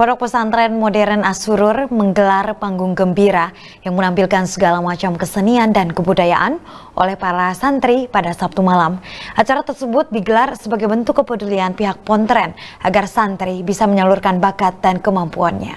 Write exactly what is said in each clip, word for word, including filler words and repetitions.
Pondok Pesantren Modern As-Surur menggelar panggung gembira yang menampilkan segala macam kesenian dan kebudayaan oleh para santri pada Sabtu malam. Acara tersebut digelar sebagai bentuk kepedulian pihak Pontren agar santri bisa menyalurkan bakat dan kemampuannya.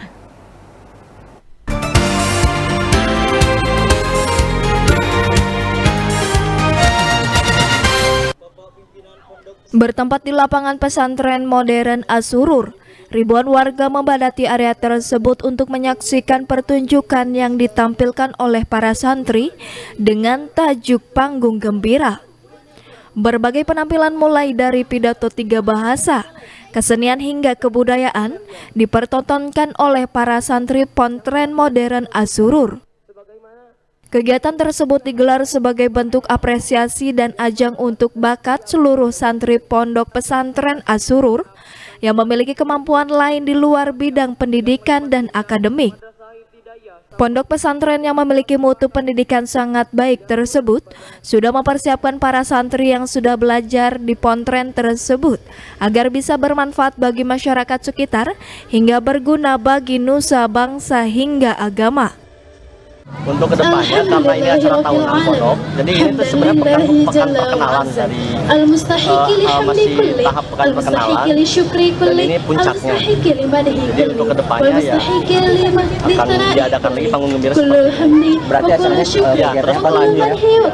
Bertempat di lapangan pesantren modern As-Surur, ribuan warga membadati area tersebut untuk menyaksikan pertunjukan yang ditampilkan oleh para santri dengan tajuk panggung gembira. Berbagai penampilan mulai dari pidato tiga bahasa, kesenian hingga kebudayaan dipertontonkan oleh para santri Pontren Modern As-Surur. Kegiatan tersebut digelar sebagai bentuk apresiasi dan ajang untuk bakat seluruh santri Pondok Pesantren As-Surur yang memiliki kemampuan lain di luar bidang pendidikan dan akademik. Pondok pesantren yang memiliki mutu pendidikan sangat baik tersebut sudah mempersiapkan para santri yang sudah belajar di Pontren tersebut agar bisa bermanfaat bagi masyarakat sekitar hingga berguna bagi nusa bangsa hingga agama. Untuk kedepannya, karena ini acara tahunan pondok, jadi ini tuh sebenarnya pekan, pekan perkenalan dari uh, uh, masih tahap pekan perkenalan, dan ini puncaknya. Jadi untuk kedepannya ya akan diadakan lagi panggung gembira seperti ini. Berarti acaranya uh, ya terus berlanjut.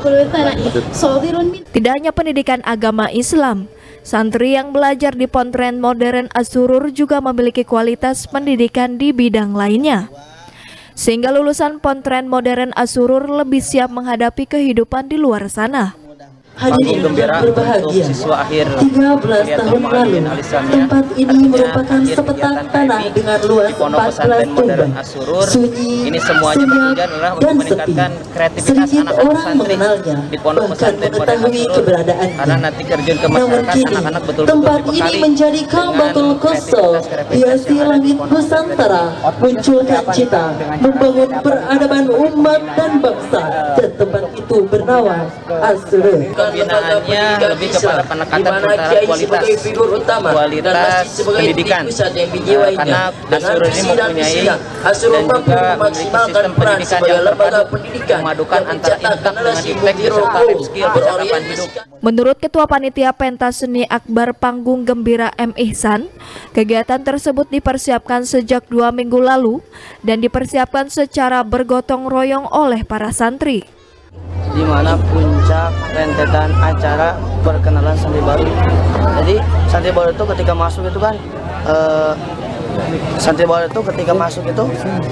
Tidak hanya pendidikan agama Islam, santri yang belajar di Pontren Modern As-Surur juga memiliki kualitas pendidikan di bidang lainnya, sehingga lulusan Pontren Modern As-Surur lebih siap menghadapi kehidupan di luar sana. Panggung gembira untuk siswa akhir tiga belas tahun lalu, tempat ini merupakan sepetak tanah dengan luas empat belas tuban, sunyi, ini semuanya bertujuan adalah untuk meningkatkan kreativitas anak-anak santri di Pondok Pesantren Modern As-Surur, karena nanti terjun ke masyarakat anak-anak betul-betul tempat ini menjadi Ka'batul Qosol, hiasi langit Nusantara, munculkan cita membangun peradaban umat dan bangsa, dan tempat itu bernama As-Surur. Pembinaannya lebih kepada penekatan antara kualitas kualitas pendidikan, uh, karena As-Surur ini mempunyai dan juga memiliki sistem pendidikan yang terpadu, memadukan antara intak dengan iptek beserta life skill percakapan hidup. Menurut Ketua Panitia Pentas Seni Akbar Panggung Gembira M. Ihsan, kegiatan tersebut dipersiapkan sejak dua minggu lalu dan dipersiapkan secara bergotong royong oleh para santri, di mana puncak rentetan acara perkenalan santri baru. Jadi santri baru itu ketika masuk itu kan uh, santri baru itu ketika masuk itu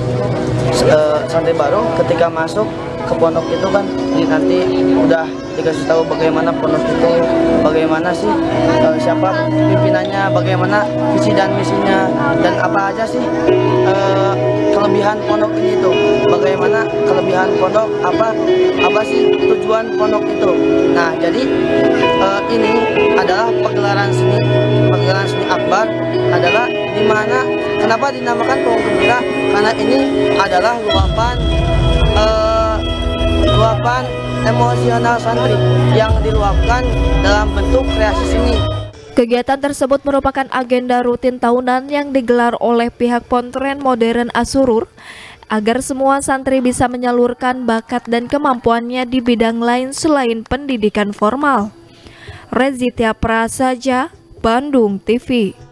uh, santri baru ketika masuk ke pondok itu kan nanti udah dikasih tahu bagaimana pondok itu, bagaimana sih uh, siapa pimpinannya, bagaimana visi dan misinya, dan apa aja sih uh, kelebihan pondok ini tuh, bagaimana kelebihan pondok, apa apa sih tujuan pondok itu. Nah, jadi uh, ini adalah pagelaran seni pagelaran seni akbar adalah di mana kenapa dinamakan panggung gembira, karena ini adalah luapan uh, luapan emosional santri yang diluapkan dalam bentuk kreasi seni. Kegiatan tersebut merupakan agenda rutin tahunan yang digelar oleh pihak Pontren Modern As-Surur agar semua santri bisa menyalurkan bakat dan kemampuannya di bidang lain selain pendidikan formal. Rezitia Prasaja, Bandung T V.